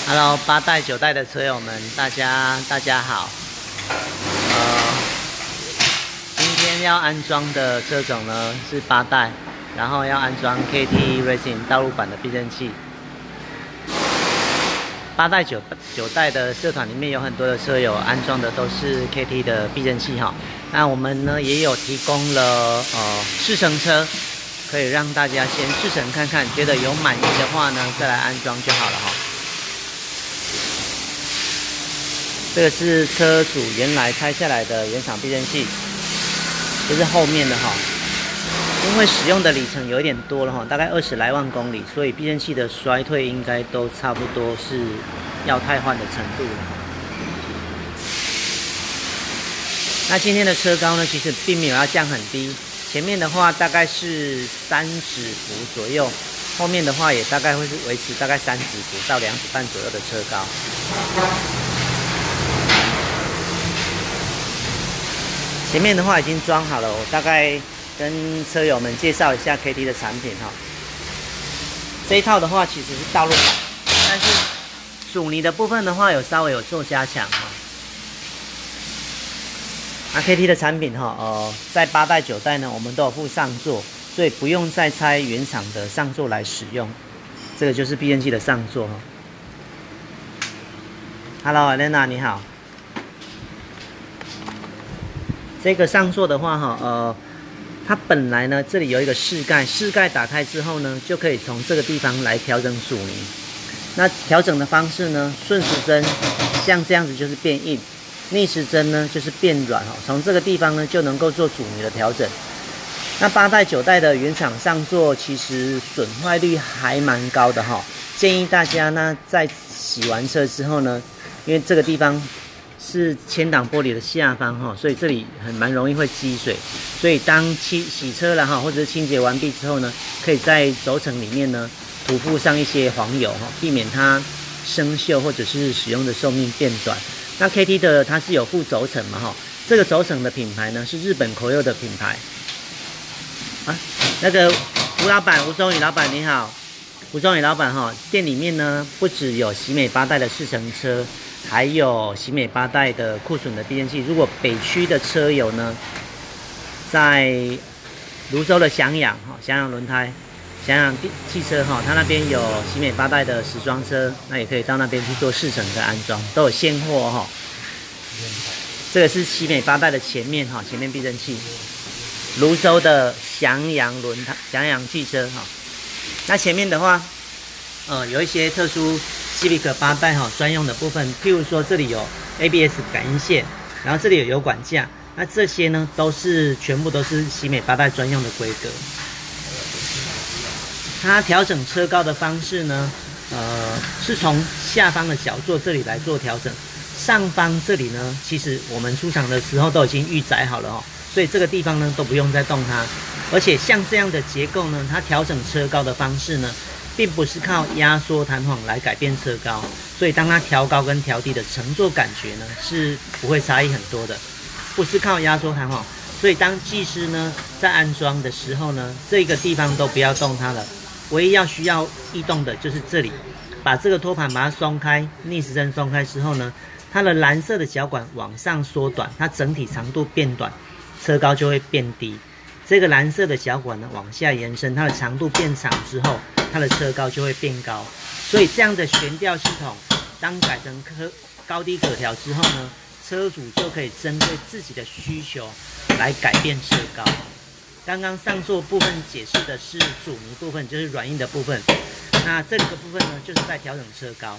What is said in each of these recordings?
Hello，八代九代的车友们，大家好。今天要安装的车种呢是八代，然后要安装 KT Racing 道路版的避震器。八代九代的社团里面有很多的车友安装的都是 KT 的避震器哈。那我们呢也有提供了试乘车，可以让大家先试乘看看，觉得有满意的话呢再来安装就好了哈。这个是车主原来拆下来的原厂避震器，这是后面的哈。因为使用的里程有一点多了哈，大概20来万公里，所以避震器的衰退应该都差不多是要汰换的程度了。那今天的车高呢，其实并没有要降很低，前面的话大概是3指幅左右，后面的话也大概会是维持大概3指幅到2指半左右的车高。前面的话已经装好了，我大概跟车友们介绍一下 KT 的产品哈。这一套的话其实是道路版，但是阻尼的部分的话稍微有做加强哈。那 KT 的产品哈，在八代九代呢，我们都有附上座，所以不用再拆原厂的上座来使用。这个就是避震器的上座哈。Hello， Elena 你好。这个上座的话它本来呢这里有一个室盖，室盖打开之后呢，就可以从这个地方来调整阻尼。那调整的方式呢，顺时针像这样子就是变硬，逆时针呢就是变软哈。从这个地方呢就能够做阻尼的调整。那八代九代的原厂上座其实损坏率还蛮高的哈，建议大家呢在洗完车之后呢，因为这个地方是前挡玻璃的下方哈，所以这里蛮容易会积水，所以当洗车了哈，或者是清洁完毕之后呢，可以在轴承里面呢涂附上一些黄油哈，避免它生锈或者是使用的寿命变短。那 KT 的它是有附轴承嘛哈，这个轴承的品牌呢是日本口柚的品牌啊。那个吴老板，吴宗宇老板你好，吴宗宇老板哈，店里面呢不只有喜美八代的试乘车，还有喜美八代的库存的避震器。如果北区的车友呢，在泸州的翔阳轮胎、翔阳汽车它那边有喜美八代的时装车，那也可以到那边去做试乘的安装，都有现货这个是喜美八代的前面前面避震器，泸州的翔阳轮胎、翔阳汽车那前面的话，有一些特殊Civic 八代专用的部分，譬如说这里有 ABS 感应线，然后这里有油管架，那这些呢全部都是喜美八代专用的规格。它调整车高的方式呢，是从下方的角座这里来做调整，上方这里呢，其实我们出厂的时候都已经预载好了所以这个地方呢都不用再动它。而且像这样的结构呢，它调整车高的方式呢，并不是靠压缩弹簧来改变车高，所以当它调高跟调低的乘坐感觉呢是不会差异很多的，不是靠压缩弹簧。所以当技师呢在安装的时候呢，这个地方都不要动它了，唯一需要移动的就是这里，把这个托盘把它松开，逆时针松开之后呢，它的蓝色的脚管往上缩短，它整体长度变短，车高就会变低。这个蓝色的脚管呢往下延伸，它的长度变长之后，它的车高就会变高。所以这样的悬吊系统，当改成高低可调之后呢，车主就可以针对自己的需求来改变车高。刚刚上座部分解释的是阻尼部分，就是软硬的部分。那这里的部分呢，就是在调整车高。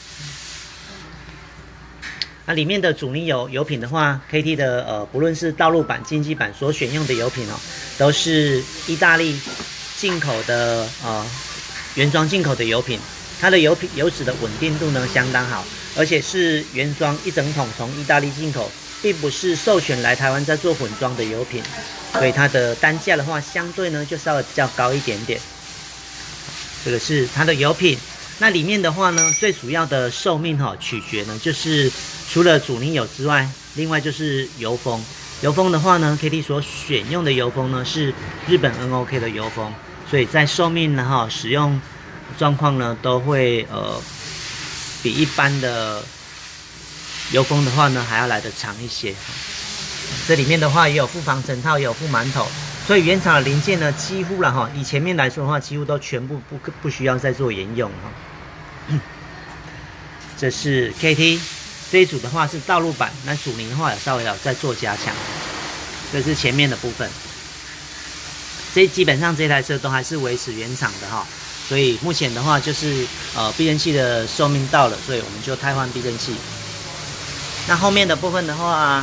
那里面的阻尼油品的话 ，KT 的不论是道路版、经济版所选用的油品都是意大利进口的原装进口的油品，它的油脂的稳定度呢相当好，而且是原装一整桶从意大利进口，并不是授权来台湾再做混装的油品，所以它的单价的话相对呢就稍微比较高一点点。这个是它的油品。那里面的话呢，最主要的寿命取决呢，就是除了阻尼油之外，另外就是油封。油封的话呢 ，KT 所选用的油封呢是日本 NOK 的油封，所以在寿命呢使用状况呢都会比一般的油封的话呢还要来得长一些。这里面的话也有附防尘套，也有附馒头，所以原厂的零件呢几乎了哈，以前面来说的话，几乎都全部不需要再做沿用哈。这是 KT 这一组的话是道路版，那阻尼的话也稍微要再做加强。这是前面的部分，这基本上这台车都还是维持原厂的哈，所以目前的话就是避震器的寿命到了，所以我们就汰换避震器。那后面的部分的话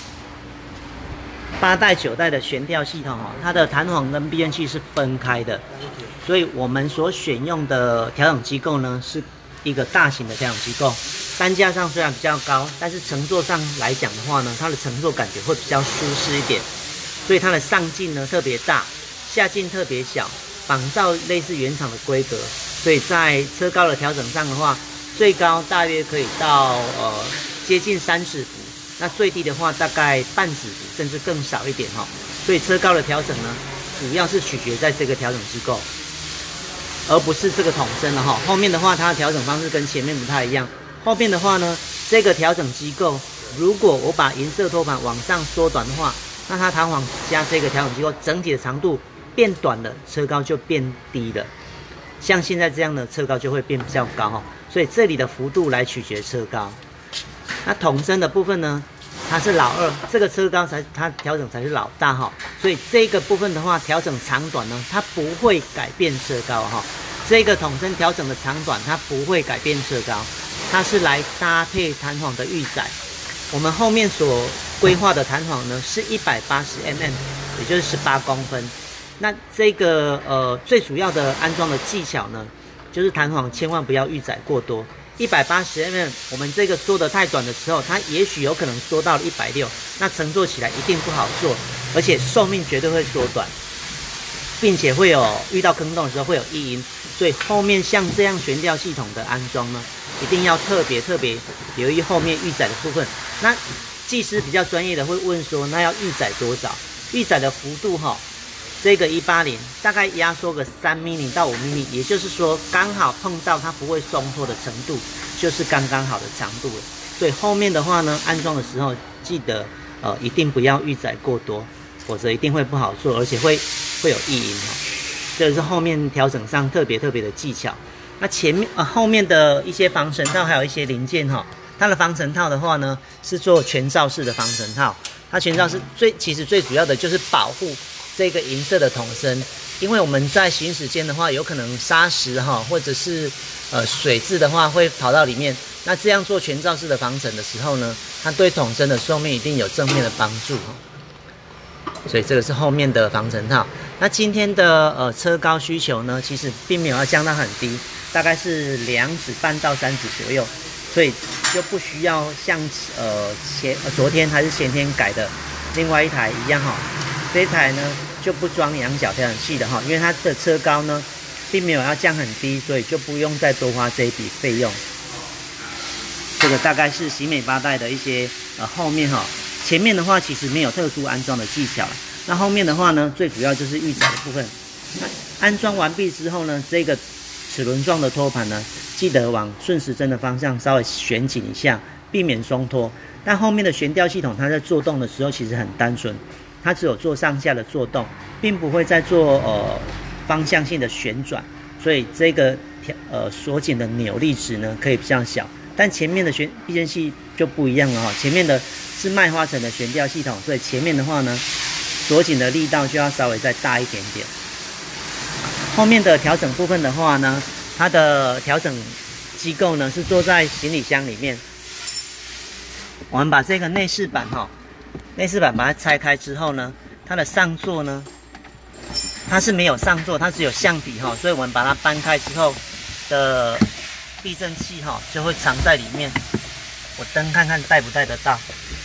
，8代、9代的悬吊系统哈，它的弹簧跟避震器是分开的，所以我们所选用的调整机构呢是一个大型的调整机构。单价上虽然比较高，但是乘坐上来讲的话呢，它的乘坐感觉会比较舒适一点，所以它的上径呢特别大，下径特别小，仿照类似原厂的规格，所以在车高的调整上的话，最高大约可以到接近30伏，那最低的话大概半指伏，甚至更少一点哈。所以车高的调整呢，主要是取决在这个调整机构，而不是这个筒身了哈。后面的话，它的调整方式跟前面不太一样。后面的话呢，这个调整机构，如果我把银色托盘往上缩短的话，那它弹簧加这个调整机构整体的长度变短了，车高就变低了。像现在这样的车高就会变比较高哈，所以这里的幅度来取决车高。那筒身的部分呢，它是老二，这个车高它调整才是老大哈，所以这个部分的话，调整长短呢，它不会改变车高哈。这个筒身调整的长短，它不会改变车高，它是来搭配弹簧的预载。我们后面所规划的弹簧呢是180mm，也就是18公分。那这个最主要的安装的技巧呢，就是弹簧千万不要预载过多。180mm，我们这个缩得太短的时候，它也许有可能缩到了160，那乘坐起来一定不好坐，而且寿命绝对会缩短，并且会有遇到坑洞的时候会有异音。所以后面像这样悬吊系统的安装呢，一定要特别留意后面预载的部分。那技师比较专业的会问说，那要预载多少？预载的幅度哈，这个180大概压缩个3mm到5mm，也就是说刚好碰到它不会松脱的程度，就是刚刚好的长度了。所以后面的话呢，安装的时候记得一定不要预载过多，否则一定会不好做，而且会有异音哈。这是后面调整上特别的技巧。那前面后面的一些防尘套还有一些零件哈，它的防尘套的话呢是做全罩式的防尘套，它全罩式其实最主要的就是保护这个银色的筒身，因为我们在行驶间的话，有可能砂石哈或者是水渍的话会跑到里面，那这样做全罩式的防尘的时候呢，它对筒身的寿命一定有正面的帮助哈。所以这个是后面的防尘套。那今天的车高需求呢，其实并没有要降到很低，大概是2指半到3指左右，所以就不需要像昨天还是前天改的另外一台一样哈。这一台呢就不装仰角调整器的哈，因为它的车高呢并没有要降很低，所以就不用再多花这一笔费用。这个大概是喜美8代的一些后面哈。前面的话其实没有特殊安装的技巧，那后面的话呢，最主要就是预载的部分。安装完毕之后呢，这个齿轮状的托盘呢，记得往顺时针的方向稍微旋紧一下，避免松脱。但后面的悬吊系统它在做动的时候其实很单纯，它只有做上下的做动，并不会再做方向性的旋转，所以这个锁紧的扭力值呢可以比较小。但前面的避震器就不一样了哈，前面的是麦花臣的悬吊系统，所以前面的话呢，锁紧的力道就要稍微再大一点点。后面的调整部分的话呢，它的调整机构呢是坐在行李箱里面。我们把这个内饰板内饰板把它拆开之后呢，它的上座呢，它是没有上座，它只有橡皮哈，所以我们把它搬开之后的避震器就会藏在里面。我灯看看带不带得到。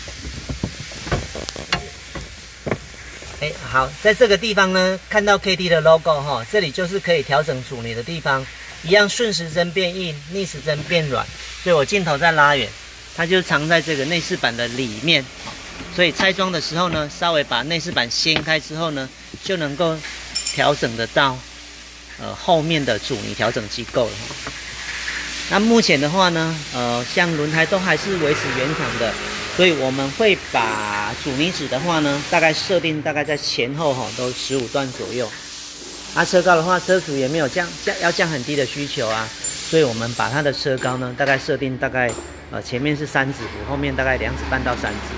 好，在这个地方呢，看到 KT 的 logo 这里就是可以调整阻尼的地方，一样顺时针变硬，逆时针变软。所以我镜头再拉远，它就藏在这个内饰板的里面。所以拆装的时候呢，稍微把内饰板掀开之后呢，就能够调整得到后面的阻尼调整机构了。 那目前的话呢，像轮胎都还是维持原厂的，所以我们会把阻尼值的话呢，大概设定大概在前后都15段左右。车高的话，车主也没有要降很低的需求啊，所以我们把它的车高呢，大概设定大概前面是3指幅，后面大概2指半到3指。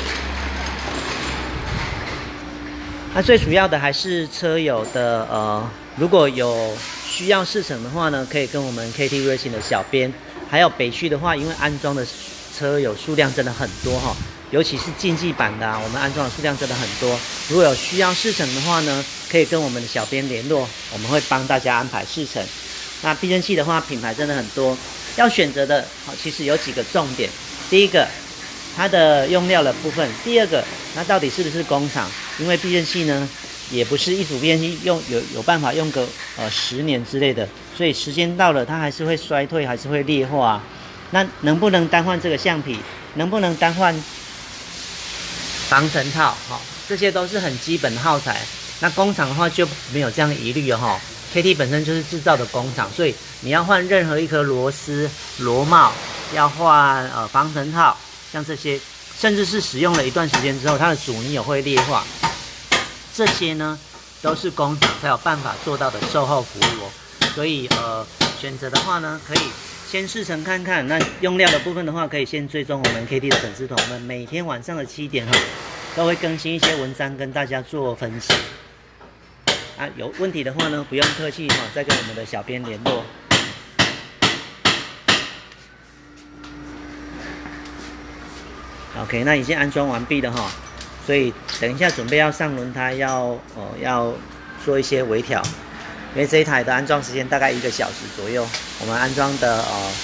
那最主要的还是车友的如果有需要试乘的话呢，可以跟我们 KT Racing 的小编，还有北区的话，因为安装的车友数量真的很多尤其是竞技版的我们安装的数量真的很多。如果有需要试乘的话呢，可以跟我们的小编联络，我们会帮大家安排试乘。那避震器的话，品牌真的很多，要选择的其实有几个重点。第一个，它的用料的部分；第二个，它到底是不是工厂？因为避震器呢，也不是一组避震器有办法用个10年之类的，所以时间到了它还是会衰退，还是会劣化那能不能单换这个橡皮？能不能单换防尘套？这些都是很基本的耗材。那工厂的话就没有这样疑虑了KT 本身就是制造的工厂，所以你要换任何一颗螺丝、螺帽，要换防尘套，像这些，甚至是使用了一段时间之后，它的阻尼也会劣化。这些呢都是工厂才有办法做到的售后服务所以选择的话呢，可以先试乘看看。那用料的部分的话，可以先追踪我们 KT 的粉丝团，我们每天晚上的7点都会更新一些文章跟大家做分析。有问题的话呢，不用客气再跟我们的小编联络。OK， 那已经安装完毕了所以等一下准备要上轮胎，要做一些微调，因为这一台的安装时间大概1个小时左右。我们安装的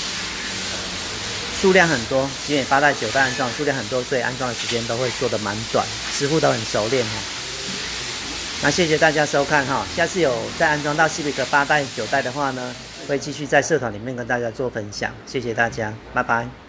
数量很多，因为8代9代安装数量很多，所以安装的时间都会做得蛮短，师傅都很熟练那谢谢大家收看下次有再安装到 Civic 8代9代的话呢，会继续在社团里面跟大家做分享。谢谢大家，拜拜。